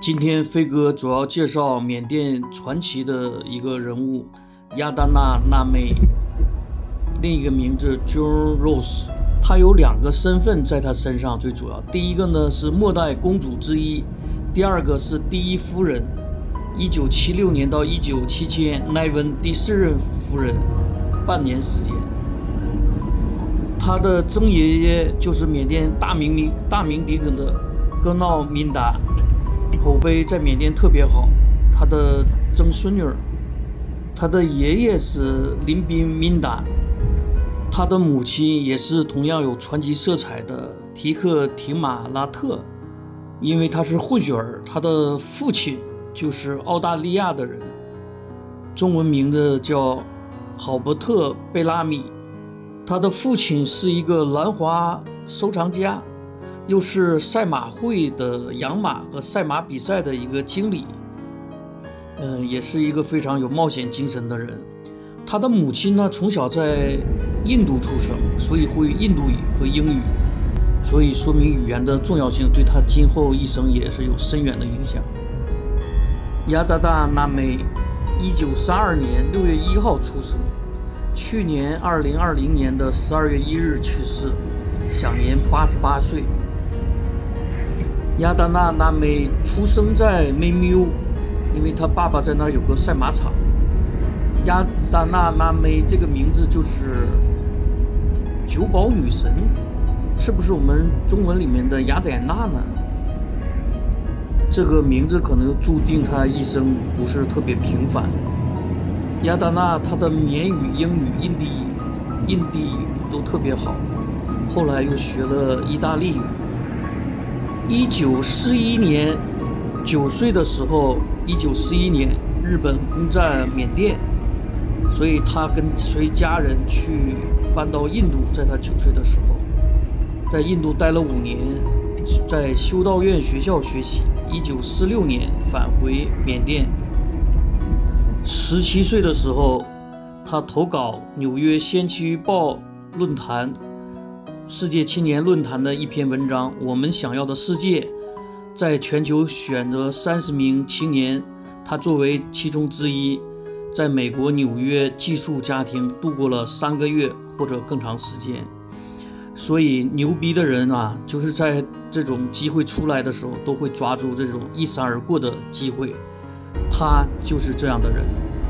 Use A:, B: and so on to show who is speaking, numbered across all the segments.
A: 今天飞哥主要介绍缅甸传奇的一个人物亚达纳纳妹，另一个名字 June Rose。她有2个身份在她身上，最主要第一个呢是末代公主之一，第二个是第1夫人，1976年到1977年奈温第4任夫人，半年时间。她的曾爷爷就是缅甸大名鼎鼎的戈闹敏达，口碑在缅甸特别好。他的曾孙女，他的爷爷是林宾敏达，他的母亲也是同样有传奇色彩的提克廷马拉特，因为他是混血儿，他的父亲就是澳大利亚的人，中文名字叫郝伯特贝拉米。他的父亲是一个兰花收藏家，又是赛马会的养马和赛马比赛的一个经理，也是一个非常有冒险精神的人。他的母亲呢，从小在印度出生，所以会印度语和英语，所以说明语言的重要性对他今后一生也是有深远的影响。亚达达纳妹1932年6月1号出生，去年2020年的12月1日去世，享年88岁。亚达纳纳妹出生在梅缪，因为他爸爸在那儿有个赛马场。亚达纳纳妹这个名字就是九宝女神，是不是我们中文里面的雅典娜呢？这个名字可能注定她一生不是特别平凡。亚达纳她的缅语、英语、印地语都特别好，后来又学了意大利语。1941年9岁的时候，1941年日本攻占缅甸，所以他跟随家人去搬到印度，在他9岁的时候，在印度待了5年，在修道院学校学习。1946年返回缅甸。17岁的时候，他投稿纽约先驱报论坛世界青年论坛的一篇文章《我们想要的世界》，在全球选择30名青年，他作为其中之一，在美国纽约寄宿家庭度过了3个月或者更长时间。所以牛逼的人啊，就是在这种机会出来的时候，都会抓住这种一闪而过的机会。他就是这样的人。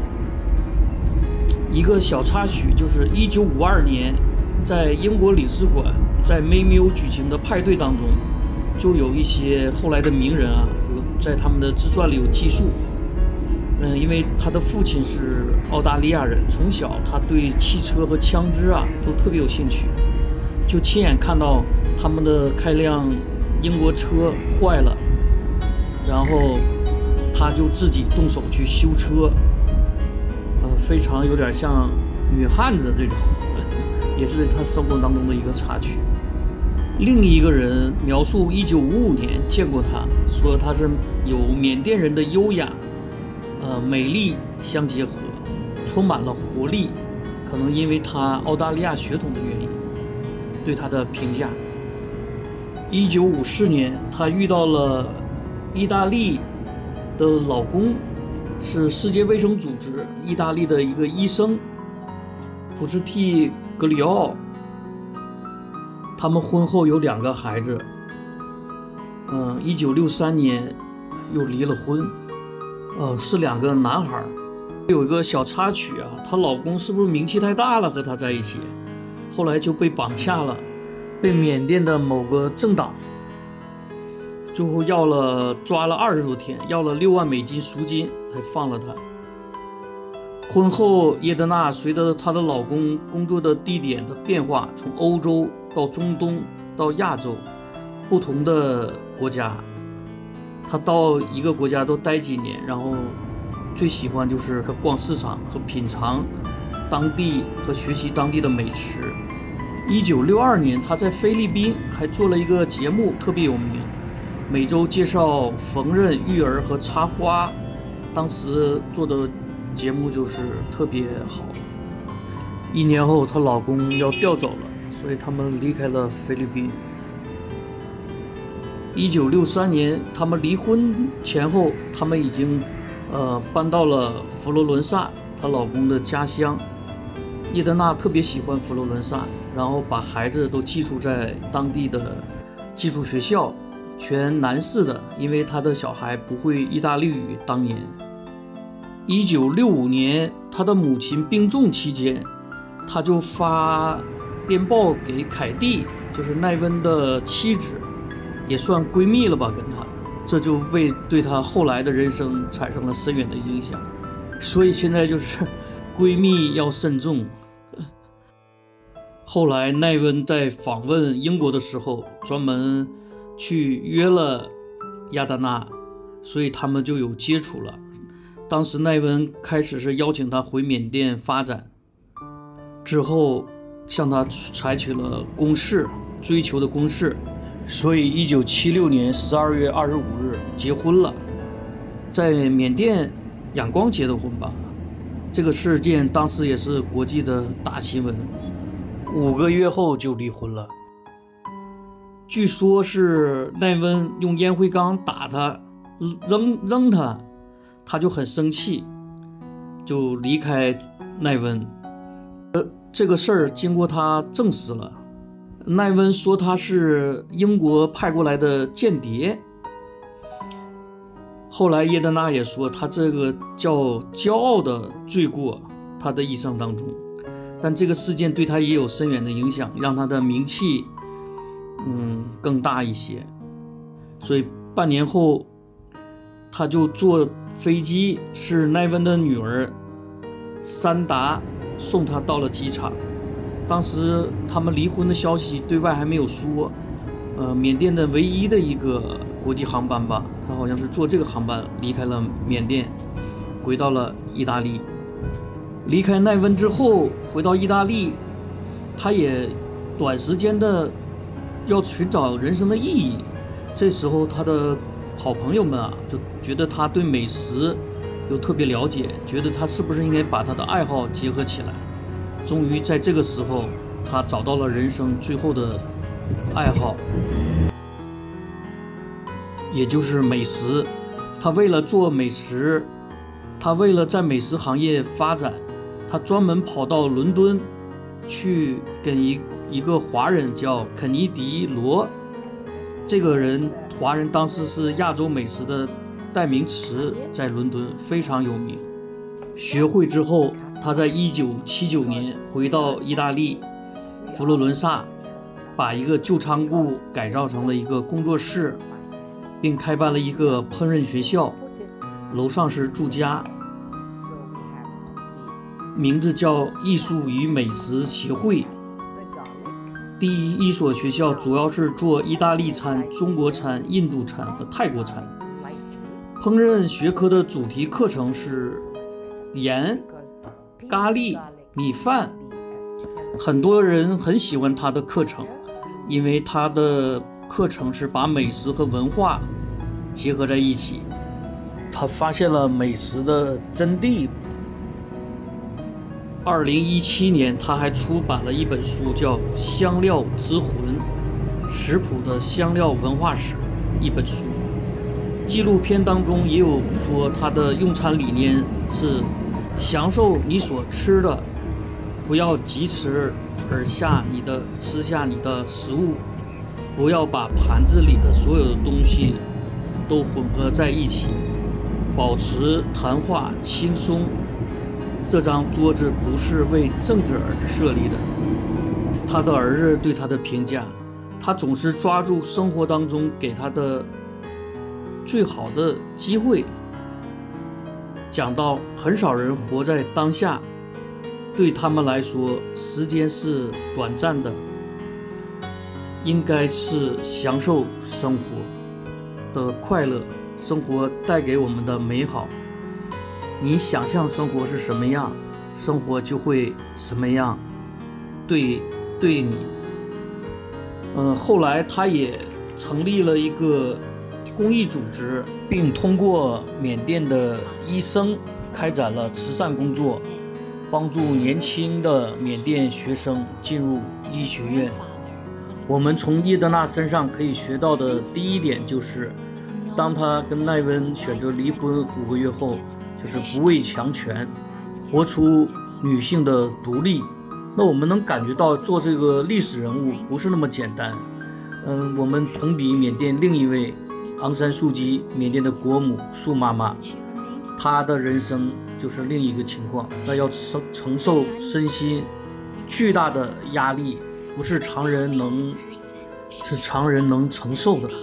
A: 一个小插曲就是1952年，在英国领事馆在梅缪举行的派对当中，就有一些后来的名人啊，在他们的自传里有记述。因为他的父亲是澳大利亚人，从小他对汽车和枪支啊都特别有兴趣，就亲眼看到他们的开辆英国车坏了，然后他就自己动手去修车，非常有点像女汉子这种，也是他生活当中的一个插曲。另一个人描述1955年见过他，说他是有缅甸人的优雅，美丽相结合，充满了活力，可能因为他澳大利亚血统的原因。对他的评价：1954年，他遇到了意大利的老公，是世界卫生组织意大利的一个医生普什蒂格里奥。他们婚后有2个孩子。1963年又离了婚，是2个男孩。有一个小插曲啊，她老公是不是名气太大了，和她在一起，后来就被绑架了，被缅甸的某个政党最后抓了20多天，要了6万美金赎金才放了她。婚后，叶德娜随着她的老公工作的地点的变化，从欧洲到中东到亚洲不同的国家，她到一个国家都待几年，然后最喜欢就是逛市场和品尝当地和学习当地的美食。1962年，她在菲律宾还做了一个节目，特别有名，每周介绍缝纫、育儿和插花。当时做的节目就是特别好。1年后，她老公要调走了，所以他们离开了菲律宾。 1963年，他们离婚前后，他们已经搬到了佛罗伦萨，她老公的家乡。叶德娜特别喜欢佛罗伦萨，然后把孩子都寄宿在当地的寄宿学校，全男士的，因为他的小孩不会意大利语。当年1965年，他的母亲病重期间，他就发电报给凯蒂，就是奈温的妻子，也算闺蜜了吧，跟他，这就对他后来的人生产生了深远的影响。所以现在就是闺蜜要慎重。后来奈温在访问英国的时候，专门去约了亚达娜，所以他们就有接触了。当时奈温开始是邀请他回缅甸发展，之后向他采取了追求的攻势，所以1976年12月25日结婚了，在缅甸仰光结的婚吧。这个事件当时也是国际的大新闻，5个月后就离婚了。据说是奈温用烟灰缸打他，扔他，他就很生气，就离开奈温。这个事儿经过他证实了，奈温说他是英国派过来的间谍。后来叶德娜也说他这个叫骄傲的罪过，他的一生当中，但这个事件对他也有深远的影响，让他的名气更大一些。所以半年后他就坐飞机，是奈温的女儿珊达送他到了机场。当时他们离婚的消息对外还没有说，缅甸的唯一的一个国际航班吧，他好像是坐这个航班离开了缅甸，回到了意大利。离开奈温之后回到意大利，他也短时间的要寻找人生的意义。这时候他的好朋友们就觉得他对美食有特别了解，觉得他是不是应该把他的爱好结合起来。终于在这个时候，他找到了人生最后的爱好，也就是美食。他为了做美食，他为了在美食行业发展，他专门跑到伦敦去跟一个华人叫肯尼迪罗，这个人华人当时是亚洲美食的代名词，在伦敦非常有名。学会之后，他在1979年回到意大利佛罗伦萨，把一个旧仓库改造成了一个工作室，并开办了一个烹饪学校，楼上是住家，名字叫艺术与美食协会。第一所学校主要是做意大利餐、中国餐、印度餐和泰国餐。烹饪学科的主题课程是盐、咖喱、米饭。很多人很喜欢他的课程，因为他的课程是把美食和文化结合在一起。他发现了美食的真谛。2017年，他还出版了一本书，叫《香料之魂：食谱的香料文化史》一本书。纪录片当中也有说，他的用餐理念是享受你所吃的，不要疾驰而吃下你的食物，不要把盘子里的所有的东西都混合在一起，保持谈话轻松。这张桌子不是为政治而设立的。他的儿子对他的评价，他总是抓住生活当中给他的最好的机会。讲到很少人活在当下，对他们来说时间是短暂的，应该是享受生活的快乐，生活带给我们的美好。你想象生活是什么样，生活就会什么样对你。后来他也成立了一个公益组织，并通过缅甸的医生开展了慈善工作，帮助年轻的缅甸学生进入医学院。 我们从叶德纳身上可以学到的第一点就是，当他跟奈温选择离婚5个月后，就是不畏强权，活出女性的独立。那我们能感觉到做这个历史人物不是那么简单。我们同比缅甸另一位昂山素姬，缅甸的国母素妈妈，她的人生就是另一个情况，那要承受身心巨大的压力，不是常人能承受的。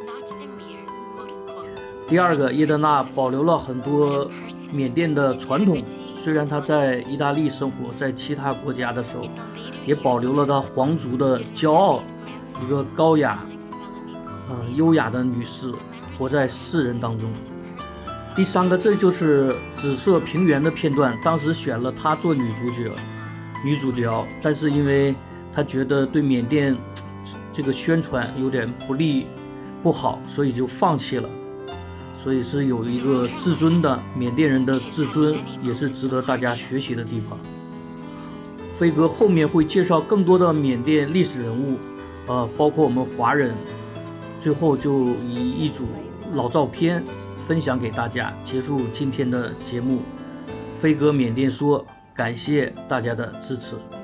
A: 第二个，叶德纳保留了很多缅甸的传统，虽然他在意大利生活，在其他国家的时候，也保留了他皇族的骄傲，一个高雅、优雅的女士，活在世人当中。第三个，这就是紫色平原的片段，当时选了她做女主角，但是因为她觉得对缅甸这个宣传有点不好，所以就放弃了。所以是有一个自尊的缅甸人的自尊，也是值得大家学习的地方。飞哥后面会介绍更多的缅甸历史人物，包括我们华人。最后就以一组老照片分享给大家，结束今天的节目。飞哥缅甸说，感谢大家的支持。